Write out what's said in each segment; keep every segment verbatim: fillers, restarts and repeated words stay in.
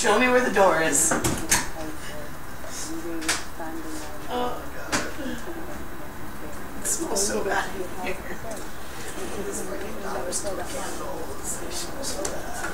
Show me where the door is. Oh god. It smells so bad in here. This freaking dollar store candles. They smell so bad.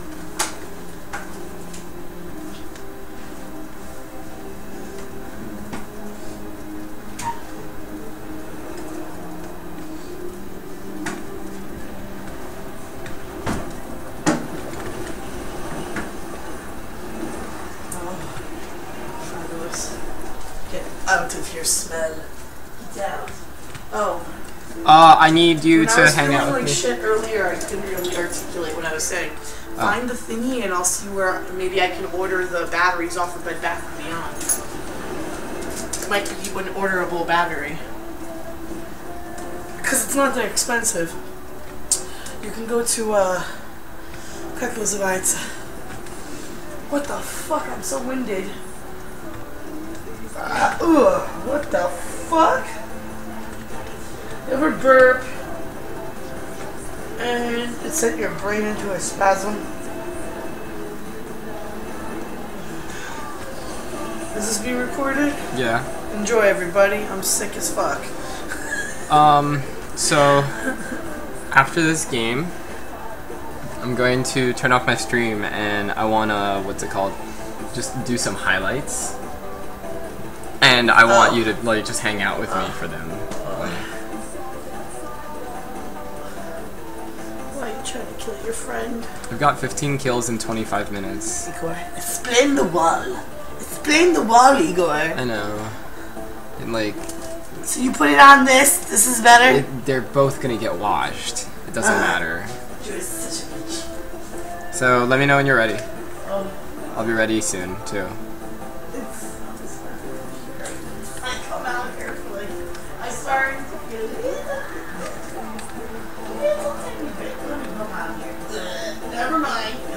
Get out of here, smell. Get out. Oh. Uh, I need you when to I was hang out feeling with like me. shit earlier, I couldn't really articulate what I was saying. Oh. Find the thingy and I'll see where maybe I can order the batteries off of Bed Bath and Beyond. It might give you an orderable battery. Because it's not that expensive. You can go to, uh, как называется? What the fuck? I'm so winded. Uh, ugh, what the fuck? You ever burp and it sent your brain into a spasm? Is this being recorded? Yeah. Enjoy, everybody. I'm sick as fuck. Um, so, after this game, I'm going to turn off my stream and I wanna, what's it called? Just do some highlights. And I want Oh. you to, like, just hang out with me for them. Why are you trying to kill your friend? I've got fifteen kills in twenty-five minutes. Igor, explain the wall. Explain the wall, Igor. I know. And, like, So you put it on this, this is better? it, they're both gonna get washed. It doesn't Uh. matter. You're such a bitch. So, let me know when you're ready. Oh. I'll be ready soon, too. I come out here for like, I started to feel it. Little tiny bit. Let me come out here. Ugh, never mind.